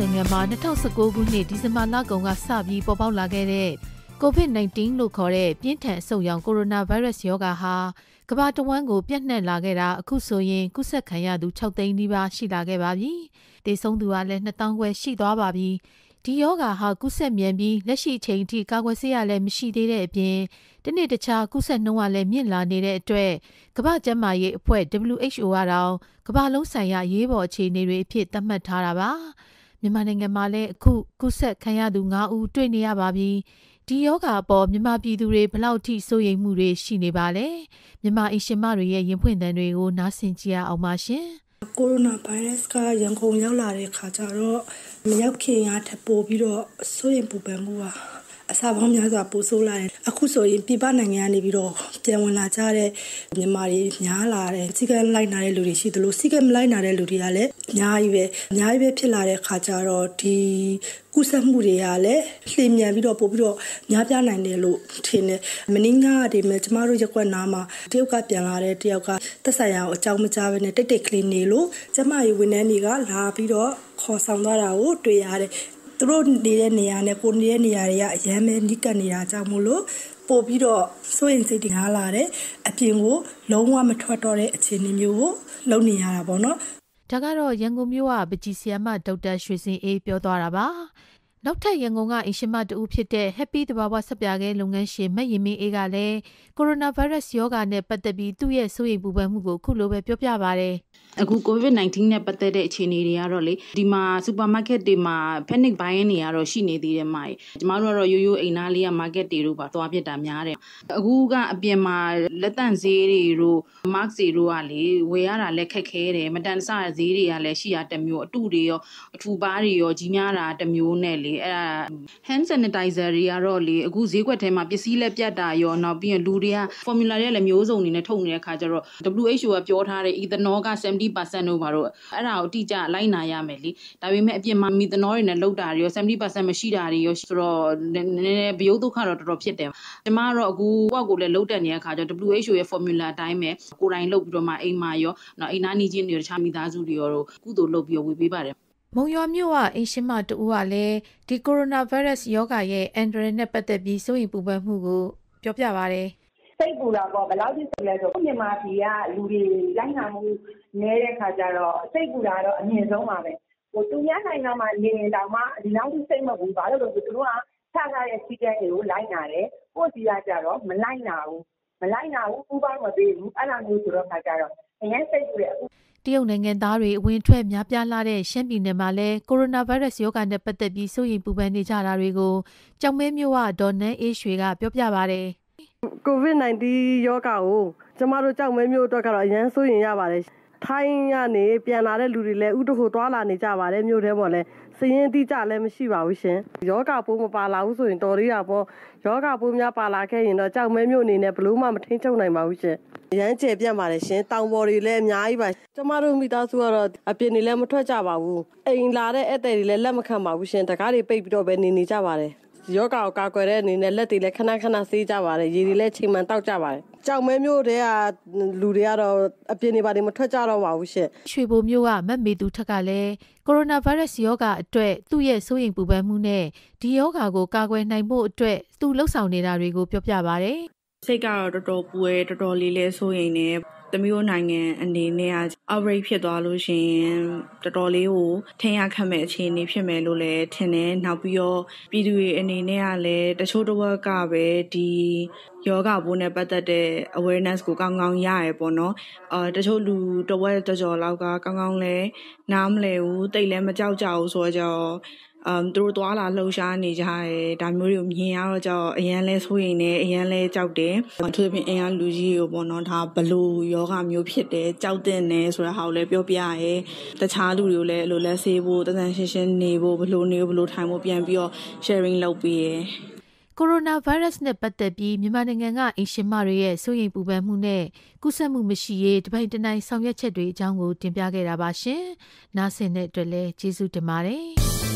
နိုင်ငံမှာ2019ခုနှစ်ဒီဇင်ဘာလကုန်ကစပြီးပေါ်ပေါက်လာခဲ့တဲ့ COVID-19 လို့ခေါ်တဲ့ပြင်းထန်အဆုတ်ရောင်ကိုရိုနာဗိုင်းရပ်စ်ရောဂါဟာကမ္ဘာတစ်ဝန်းကိုပြန့်နှံ့လာခဲ့တာအခုဆိုရင်ကူးစက်ခံရသူ6သိန်းနီးပါးရှိလာခဲ့ပါပြီ။သေဆုံးသူကလည်း2000ခွဲရှိသွားပါပြီ။ဒီရောဂါဟာကူးစက်မြန်ပြီးလက်ရှိအချိန်ထိကာကွယ်ဆေးရလည်းမရှိသေးတဲ့အပြင်တနေ့တခြားကူးစက်နှုန်းကလည်းမြင့်လာနေတဲ့အတွက်ကမ္ဘာ့ကျန်းမာရေးအဖွဲ့ WHO ကတော့ကမ္ဘာလုံးဆိုင်ရာရေးပေါ်အခြေအနေတွေအဖြစ်သတ်မှတ်ထားတာပါ။မြန်မာနိုင်ငံမှာလည်းအခုကူးစက်ခံရသူ9ဦးတွေ့နေရပါပြီ။ဒီယောဂါအပေါ်မြန်မာပြည်သူတွေဘယ်လောက်ထိစိုးရိမ်မှုတွေရှိနေပါလဲ။မြန်မာအရှင်မတွေရဲ့ရင်ဖွင့်သံတွေကိုနားဆင်ကြရအောင်ပါရှင်။ကိုရိုနာဗိုင်းရပ်စ်ကရန်ကုန်ရောက်လာတဲ့အခါကျတော့မရောက်ခင်ကထပ်ပို့ပြီးတော့စိုးရိမ်ပူပန်မှုကအစားပေါင်းများစွာပို့ဆိုးလာတယ်အခုဆိုရင်ပြည်ပနိုင်ငံကနေပြီးတော့ပြန်ဝင်လာကြတဲ့မြန်မာတွေများလာတယ်စီကံလိုက်နာတဲ့လူတွေရှိသလိုစီကံမလိုက်နာတဲ့လူတွေကလည်းအများကြီးပဲဖြစ်လာတဲ့အခါကျတော့ဒီကူးစက်မှုတွေကလည်းလှည့်မြန်ပြီးတော့ပို့ပြီးတော့များပြားနိုင်တယ်လို့ထင်တယ်မင်းငါဒီမဲ့ကျမတို့ရက်ကွက်နားမှာတယောက်ကပြန်လာတဲ့တယောက်ကသက်ဆိုင်ရာကိုအကြောင်းမကြားဘဲနဲ့တိတ်ကလေးနေလို့ကျမရဲ့ဝန်ထမ်းတွေကလာပြီးတော့ခေါ်ဆောင်သွားတာကိုတွေ့ရတယ်သူတို့နေတဲ့နေရာနဲ့ကိုနေတဲ့နေရာတွေကအရန်ပဲနိကပ်နေတာကြောင့်မို့လို့ပို့ပြီးတော့စိုးရင်စိတ်တွေလာတယ်အပြင်ကိုလုံးဝမထွက်တော့တဲ့အခြေအနေမျိုးကိုလုပ်နေရတာပေါ့နော်ဒါကတော့ရန်ကုန်မြို့ကပကြီးဆီယမဒေါက်တာရွှေစင်အေးပြောသွားတာပါနောက်ထပ်ရန်ကုန်ကအင်ရှင်မတူဖြစ်တဲ့ Happy တဘာဝဆက်ပြားခဲလုပ်ငန်းရှင်မတ်ရင်မင်းအေးကလည်းကိုရိုနာဗိုင်းရပ်စ်ရောဂါနဲ့ပတ်သက်ပြီးသူ့ရဲ့စိုးရိမ်ပူပန်မှုကိုခုလိုပဲပြောပြပါတယ်အခု COVID-19 နဲ့ပတ်သက်တဲ့အခြေအနေတွေကတော့လေဒီမှာစူပါမားကတ်တွေမှာ panic buying တွေကတော့ရှိနေသေးတယ်မှာကျမတို့ကတော့ရိုးရိုးအိမ်သားလေးက market တွေတို့ပါသွားဖြစ်တာများတယ်အခုကအပြင်မှာလက်တန့်ဈေးတွေတို့ mask တွေတို့ကလေဝယ်ရတာလည်းခက်ခဲတယ်မတန်ဆဈေးတွေကလည်းရှိရတစ်မျိုးအတုတွေရောအထူပါးတွေရောကြီးများတာတစ်မျိုးနဲ့လေအဲ့ဒါ hand sanitizer တွေကတော့လေအခုဈေးကွက်ထဲမှာပစ္စည်းလက်ပြတ်တာရောနောက်ပြီးရင်လူတွေက formula တွေလည်းမျိုးစုံနေနဲ့ထုတ်နေတဲ့ခါကျတော့ WHO ကပြောထားတဲ့ ethanol က70% တို့ပါတော့အဲ့ဒါကိုအတိအကျလိုက်နာရမယ်လေဒါပေမဲ့အပြင်မှာမီသနောတွေနဲ့လောက်တာတွေရော 70% မရှိတာတွေရောဆိုတော့နည်းနည်းဘယုတ်ဒုက္ခတော့တော်တော်ဖြစ်တယ်ကျမကတော့အခုကိုယ့်ကိုလည်းလောက်တက်နေတဲ့အခါကျတော့ WHO ရဲ့ formula အတိုင်းပဲကိုယ်တိုင်လုပ်ပြီးတော့မှအိမ်မှာရောနောက်အိမ်သားနေချင်းတွေတခြားမိသားစုတွေရောကုသိုလ်လုပ်ပြီးဝေပေးပါတယ်မုံရွာမြို့ကအင်ရှင်မတူကလည်းဒီကိုရိုနာဗိုင်းရပ်စ်ရောဂါရဲ့အန်ဒရယ်နဲ့ပတ်သက်ပြီးစိုးရိမ်ပူပန်မှုကိုပြောပြပါတယ်စိတ်ပူတာပေါ့ဘယ်လောက်ထိဆိုလဲဆိုမြန်မာပြည်ကလူတွေလိုက်နာမှုနေတဲ့ခါကျတော့စိတ်ပူတာတော့အမြင့်ဆုံးပါပဲသူများနိုင်ငံမှာနေတောင်မှဒီလောက်ထိစိတ်မပူပါလို့သူတို့ကချထားတဲ့စီကံတွေကိုလိုက်နာတယ်ကိုယ့်စီကကြတော့မလိုက်နာဘူးပူပေါင်းမပေးဘူးအဲ့လိုမျိုးဆိုတော့ခါကျတော့အရင်စိတ်ပူတယ်တရုတ်နိုင်ငံသားတွေအဝင်ထွက်များပြားလာတဲ့ရှမ်းပြည်နယ်မှာလည်းကိုရိုနာဗိုင်းရပ်စ်ရောဂါနဲ့ပတ်သက်ပြီးစိုးရိမ်ပူပန်နေကြတာတွေကိုကြောင်မဲမြို့ကဒေါ်နန်းအေးရွှေကပြောပြပါတယ် COVID-19 ရောဂါကိုကျမတို့ကြောက်မဲမျိုးအတွက်ကတော့အရန်စိုးရင်ရပါတယ်။ထိုင်းကနေပြန်လာတဲ့လူတွေလည်းဥတခုသွားလာနေကြပါတယ်မြို့ထဲပေါ်လည်းစည်ရင်တိကျလည်းမရှိပါဘူးရှင်။ယောဂပိုးမပါလာဘူးဆိုရင်တော်သေးတာပေါ့။ယောဂပိုးများပါလာခဲ့ရင်တော့ကြောက်မဲမျိုးအနေနဲ့ဘလို့မှမထိန်ချုပ်နိုင်ပါဘူးရှင်။ရမ်းကျယ်ပြန့်ပါတယ်ရှင်။တောင်ပေါ်တွေလည်းအများကြီးပါ။ကျမတို့မိသားစုကတော့အပြင်တွေလည်းမထွက်ကြပါဘူး။အိမ်လာတဲ့ဧည့်သည်တွေလည်းလက်မခံပါဘူးရှင်။တကားတွေပိတ်ပြီးတော့ပဲနေကြပါတယ်။ယောဂကိုကာကွယ်တဲ့အနေနဲ့လက်တွေလည်းခဏဆေးကြပါတယ်ရေတွေလည်းချိန်မှန်တောက်ကြပါတယ်ကြောက်မဲမျိုးတွေကလူတွေကတော့အပြင်တွေပါတယ်မထွက်ကြတော့ပါဘူးရှင့်ရွှေဘိုမျိုးကမတ်မေသူထက်ကလည်းကိုရိုနာဗိုင်းရပ်စ်ရောဂါအတွက်သူ့ရဲ့စိုးရိမ်ပူပန်မှုနဲ့ဒီရောဂါကိုကာကွယ်နိုင်ဖို့အတွက်သူလှုပ်ဆောင်နေတာတွေကိုပြောပြပါတယ်စိတ်ကတော့တော်တော်ပူရဲတော်တော်လေးလဲစိုးရိမ်နေတမျိုးနိုင်ငံအနေနဲ့က outbreak ဖြစ်သွားလို့ရှိရင်တော်တော်လေးကိုထင်ရခတ်မဲ့အခြေအနေဖြစ်မယ်လို့လည်းထင်တယ်နောက်ပြီးတော့ပြည်သူတွေအနေနဲ့ကလည်းတချို့တစ်ဝက်ကပဲဒီယောဂပိုးနဲ့ပတ်သက်တဲ့ awareness ကိုကောင်းကောင်းရရပေါ့နော်တချို့လူတစ်ဝက်ကြော်လောက်ကကောင်းကောင်းလဲနားမလဲဘူးတိတ်လည်းမကြောက်ကြဘူးဆိုတော့သူတို့သွားလာလှုပ်ရှားနေကြတယ်ဒါမျိုးတွေကိုမြင်ရတော့ကြောက်အရန်လဲဆိုရင်လည်းအရန်လဲကြောက်တယ်သူတို့ပြင်အင်အားလူကြီးကိုပေါ့နော်ဒါဘလို့ယောဂမျိုးဖြစ်တယ်ကြောက်တဲ့နယ်ဆိုတဲ့ဟာကိုလည်းပြောပြရဲတခြားလူတွေကိုလည်းအဲ့လိုလက်ဆေးဖို့တန်တန်ရှင်းရှင်းနေဖို့ဘလို့နေဘလို့ထိုင်ဖို့ပြန်ပြီးတော့ sharing လုပ်ပေးရဲကိုရိုနာဗိုင်းရပ်စ်နဲ့ပတ်သက်ပြီးမြန်မာနိုင်ငံကအင်ရှင်မတွေရဲ့စိုးရိမ်ပူပန်မှုနဲ့ကူးစက်မှုမရှိရေးတပိုင်တနိုင်ဆောင်ရွက်ချက်တွေအကြောင်းကိုတင်ပြခဲ့တာပါရှင်။နားဆင်တဲ့အတွက်လည်းကျေးဇူးတင်ပါတယ်။